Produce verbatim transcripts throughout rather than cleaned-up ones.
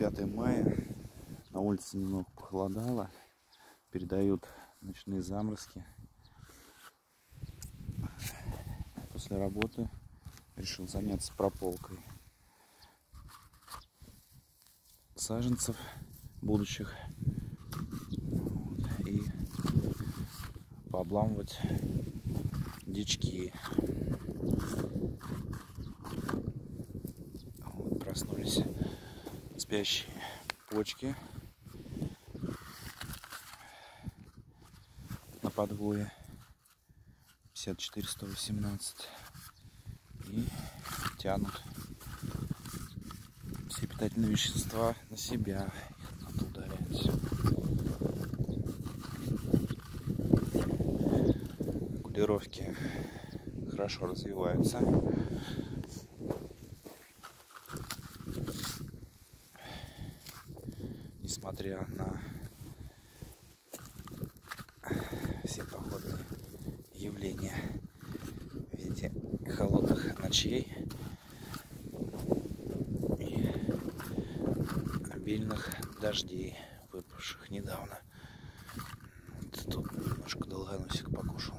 пятое мая, на улице немного похолодало, передают ночные заморозки. После работы решил заняться прополкой саженцев будущих и пообламывать дички. Вот, проснулись спящие почки на подвое пятьдесят четыре сто восемнадцать и тянут все питательные вещества на себя, их надо удалять. Кулировки хорошо развиваются. Несмотря на все погодные явления в виде холодных ночей и обильных дождей, выпавших недавно. Вот тут немножко долгоносик покушал.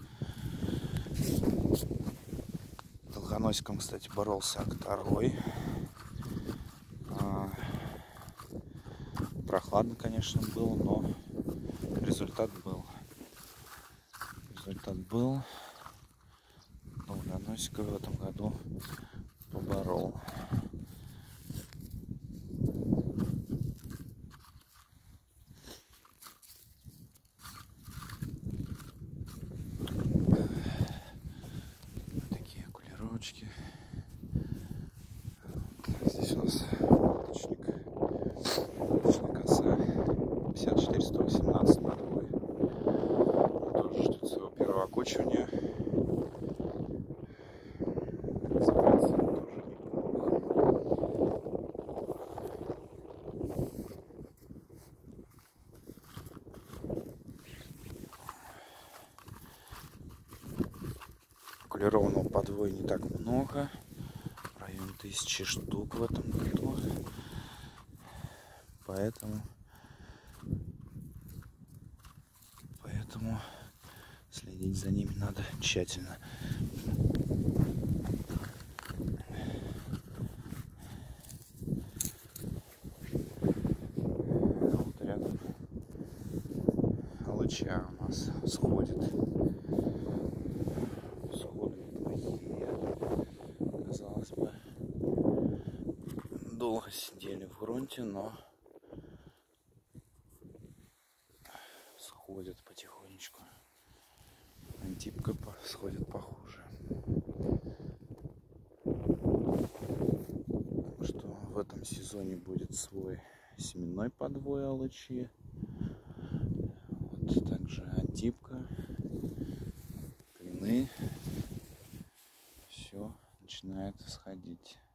Долгоносиком, кстати, боролся второй. Прохладно, конечно, было, но результат был. Результат был. Долгоносика в этом году поборол. Такие кулировочки. Здесь у нас маточник. пятьдесят четыре сто восемнадцать подвой. Тоже ждет своего первого окучивания. Развивается тоже неплохо. Окулированного подвоя не так много. В районе тысячи штук в этом году. Поэтому Поэтому следить за ними надо тщательно. Вот рядом алыча у нас сходит. Сходы неплохие. Казалось бы, долго сидели в грунте, но сходят потихонечку. Антипка сходит похуже. Так что в этом сезоне будет свой семенной подвой алычи. Вот также антипка, клины. Все начинает сходить.